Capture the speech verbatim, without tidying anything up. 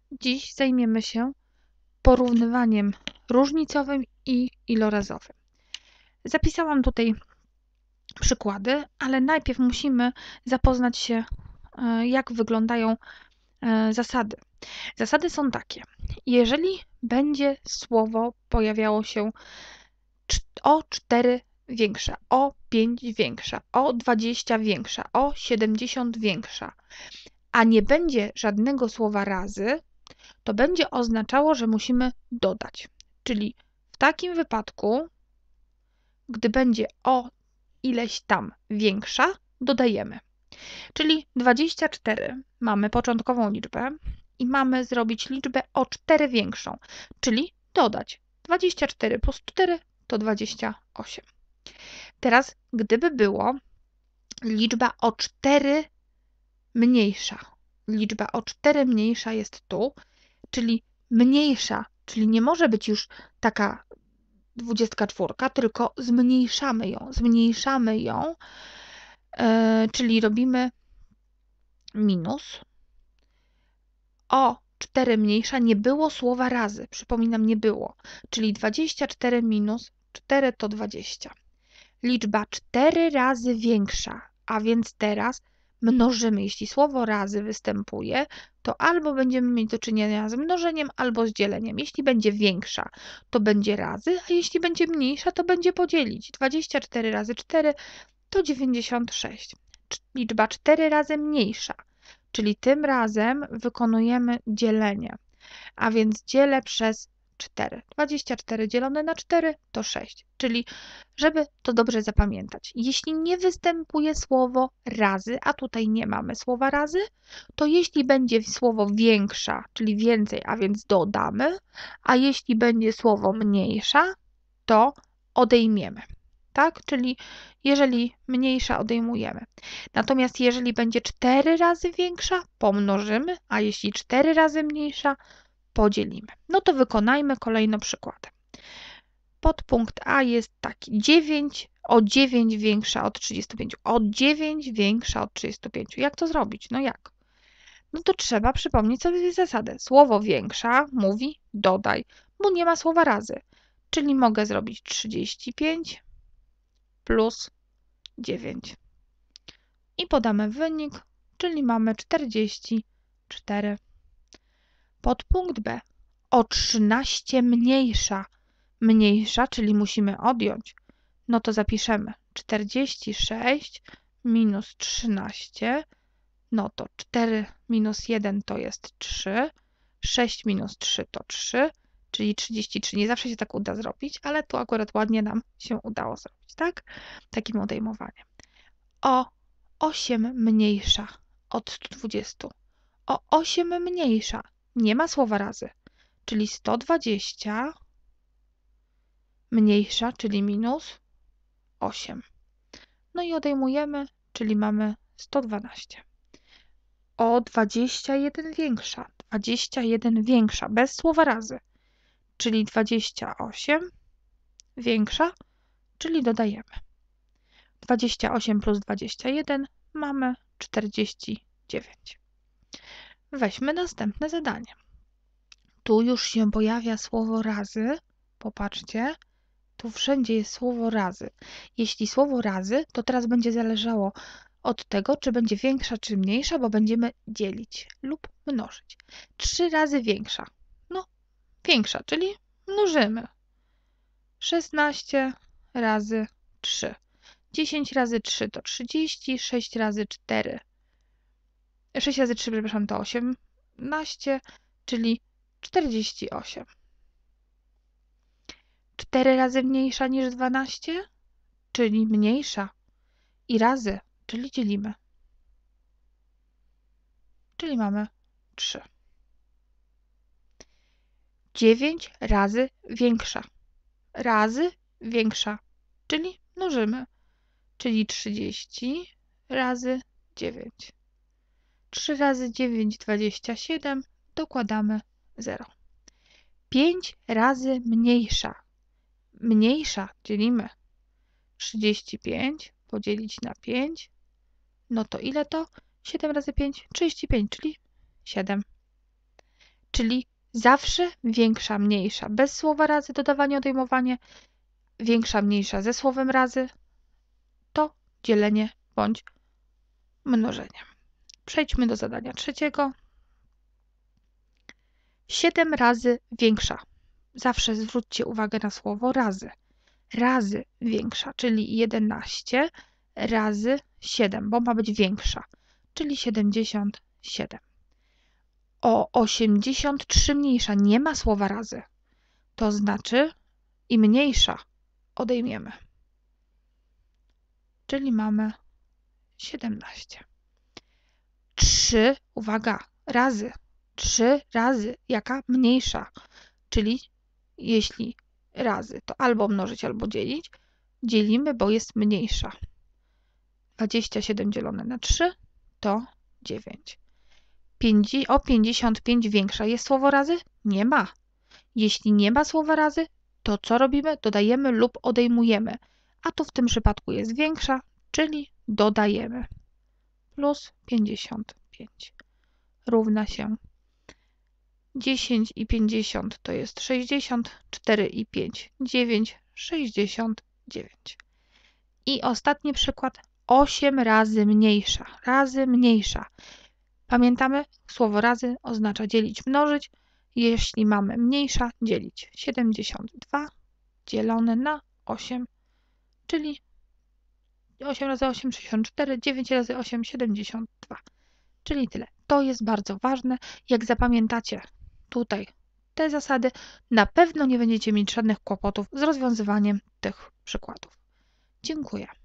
Dziś zajmiemy się porównywaniem różnicowym i ilorazowym. Zapisałam tutaj przykłady, ale najpierw musimy zapoznać się, jak wyglądają zasady. Zasady są takie. Jeżeli będzie słowo pojawiało się o cztery większa, o pięć większa, o dwadzieścia większa, o siedemdziesiąt większa, a nie będzie żadnego słowa razy, to będzie oznaczało, że musimy dodać. Czyli w takim wypadku, gdy będzie o ileś tam większa, dodajemy. Czyli dwadzieścia cztery mamy początkową liczbę i mamy zrobić liczbę o cztery większą, czyli dodać. dwadzieścia cztery plus cztery to dwadzieścia osiem. Teraz, gdyby było liczba o cztery mniejsza, liczba o cztery mniejsza jest tu, czyli mniejsza, czyli nie może być już taka dwudziestka czwórka, tylko zmniejszamy ją, zmniejszamy ją, yy, czyli robimy minus. O cztery mniejsza nie było słowa razy, przypominam, nie było, czyli dwadzieścia cztery minus cztery to dwadzieścia. Liczba cztery razy większa, a więc teraz mnożymy. Jeśli słowo razy występuje, to albo będziemy mieć do czynienia z mnożeniem, albo z dzieleniem. Jeśli będzie większa, to będzie razy, a jeśli będzie mniejsza, to będzie podzielić. dwadzieścia cztery razy cztery to dziewięćdziesiąt sześć. Liczba cztery razy mniejsza, czyli tym razem wykonujemy dzielenie, a więc dzielę przez cztery. dwadzieścia cztery dzielone na cztery to sześć, czyli żeby to dobrze zapamiętać. Jeśli nie występuje słowo razy, a tutaj nie mamy słowa razy, to jeśli będzie słowo większa, czyli więcej, a więc dodamy, a jeśli będzie słowo mniejsza, to odejmiemy. Tak? Czyli jeżeli mniejsza, odejmujemy. Natomiast jeżeli będzie cztery razy większa, pomnożymy, a jeśli cztery razy mniejsza, podzielimy. No to wykonajmy kolejno przykłady. Podpunkt A jest taki. dziewięć o dziewięć większa od trzydziestu pięciu. O dziewięć większa od trzydziestu pięciu. Jak to zrobić? No jak? No to trzeba przypomnieć sobie zasadę. Słowo większa mówi dodaj, bo nie ma słowa razy. Czyli mogę zrobić trzydzieści pięć plus dziewięć. I podamy wynik, czyli mamy czterdzieści cztery. Podpunkt B. O trzynaście mniejsza. Mniejsza, czyli musimy odjąć. No to zapiszemy czterdzieści sześć minus trzynaście. No to cztery minus jeden to jest trzy. sześć minus trzy to trzy, czyli trzydzieści trzy. Nie zawsze się tak uda zrobić, ale tu akurat ładnie nam się udało zrobić, tak? Takim odejmowaniem. O osiem mniejsza od stu dwudziestu. O osiem mniejsza. Nie ma słowa razy, czyli sto dwadzieścia mniejsza, czyli minus osiem. No i odejmujemy, czyli mamy sto dwanaście. O dwadzieścia jeden większa. dwadzieścia jeden większa, bez słowa razy, czyli dwadzieścia osiem większa, czyli dodajemy. dwadzieścia osiem plus dwadzieścia jeden mamy czterdzieści dziewięć. Weźmy następne zadanie. Tu już się pojawia słowo razy. Popatrzcie, tu wszędzie jest słowo razy. Jeśli słowo razy, to teraz będzie zależało od tego, czy będzie większa, czy mniejsza, bo będziemy dzielić lub mnożyć. trzy razy większa. No, większa, czyli mnożymy. szesnaście razy trzy. dziesięć razy trzy to trzydzieści, sześć razy cztery. sześć razy trzy, przepraszam, to osiemnaście, czyli czterdzieści osiem. cztery razy mniejsza niż dwanaście, czyli mniejsza. I razy, czyli dzielimy. Czyli mamy trzy. dziewięć razy większa. Razy większa, czyli mnożymy. Czyli trzydzieści razy dziewięć. trzy razy dziewięć, dwadzieścia siedem, dokładamy zero. pięć razy mniejsza. Mniejsza dzielimy. trzydzieści pięć podzielić na pięć. No to ile to? siedem razy pięć, trzydzieści pięć, czyli siedem. czyli zawsze większa, mniejsza. Bez słowa razy, dodawanie, odejmowanie, większa, mniejsza ze słowem razy to dzielenie bądź mnożenie. Przejdźmy do zadania trzeciego. siedem razy większa. Zawsze zwróćcie uwagę na słowo razy. Razy większa, czyli jedenaście razy siedem, bo ma być większa, czyli siedemdziesiąt siedem. O osiemdziesiąt trzy mniejsza, nie ma słowa razy. To znaczy i mniejsza odejmiemy. Czyli mamy siedemnaście. trzy, uwaga, razy. trzy razy, jaka? Mniejsza. Czyli jeśli razy, to albo mnożyć, albo dzielić. Dzielimy, bo jest mniejsza. dwadzieścia siedem dzielone na trzy to dziewięć. O pięćdziesiąt pięć większa. Jest słowo razy? Nie ma. Jeśli nie ma słowa razy, to co robimy? Dodajemy lub odejmujemy. A tu w tym przypadku jest większa, czyli dodajemy. Plus pięćdziesiąt pięć równa się dziesięć i pięćdziesiąt to jest sześćdziesiąt, cztery i pięć, dziewięć, sześćdziesiąt dziewięć. I ostatni przykład, osiem razy mniejsza, razy mniejsza. Pamiętamy, słowo razy oznacza dzielić, mnożyć. Jeśli mamy mniejsza, dzielić. siedemdziesiąt dwa dzielone na osiem, czyli osiem razy osiem, sześćdziesiąt cztery, dziewięć razy osiem, siedemdziesiąt dwa. Czyli tyle. To jest bardzo ważne. Jak zapamiętacie tutaj te zasady, na pewno nie będziecie mieć żadnych kłopotów z rozwiązywaniem tych przykładów. Dziękuję.